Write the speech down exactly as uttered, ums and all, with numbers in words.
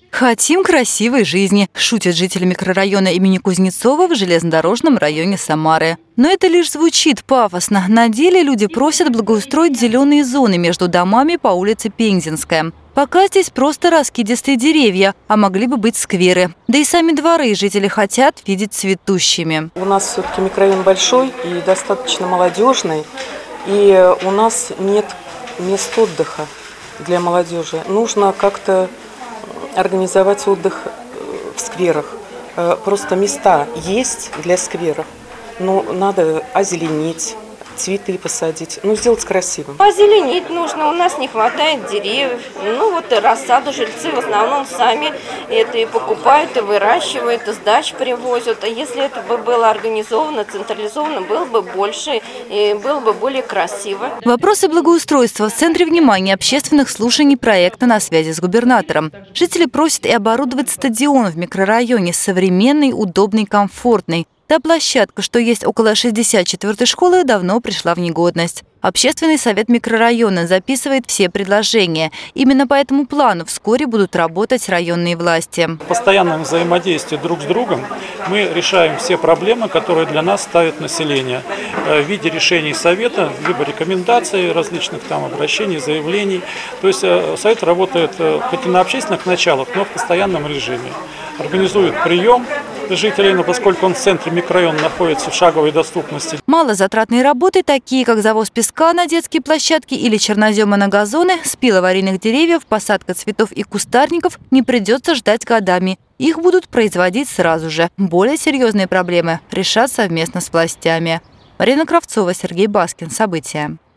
Хотим красивой жизни, шутят жители микрорайона имени Кузнецова в железнодорожном районе Самары. Но это лишь звучит пафосно. На деле люди просят благоустроить зеленые зоны между домами по улице Пензенская. Пока здесь просто раскидистые деревья, а могли бы быть скверы. Да и сами дворы жители хотят видеть цветущими. У нас все-таки микрорайон большой и достаточно молодежный. И у нас нет мест отдыха для молодежи. Нужно как-то организовать отдых в скверах. Просто места есть для скверов, но надо озеленить, цветы посадить, ну сделать красивым. Озеленить нужно, у нас не хватает деревьев. Ну вот рассаду жильцы в основном сами это и покупают, и выращивают, и с дач привозят. А если это бы было организовано, централизовано, было бы больше, и было бы более красиво. Вопросы благоустройства в центре внимания общественных слушаний проекта «На связи с губернатором». Жители просят и оборудовать стадион в микрорайоне, современный, удобный, комфортный. Та площадка, что есть около шестьдесят четвёртой школы, давно пришла в негодность. Общественный совет микрорайона записывает все предложения. Именно по этому плану вскоре будут работать районные власти. В постоянном взаимодействии друг с другом мы решаем все проблемы, которые для нас ставит население. В виде решений совета, либо рекомендаций, различных там обращений, заявлений. То есть совет работает хоть и на общественных началах, но в постоянном режиме. Организует прием жителей, но поскольку он в центре микрорайона находится в шаговой доступности. Малозатратные работы, такие как завоз песка на детские площадки или чернозема на газоны, спил аварийных деревьев, посадка цветов и кустарников, не придется ждать годами. Их будут производить сразу же. Более серьезные проблемы решат совместно с властями. Марина Кравцова, Сергей Баскин. События.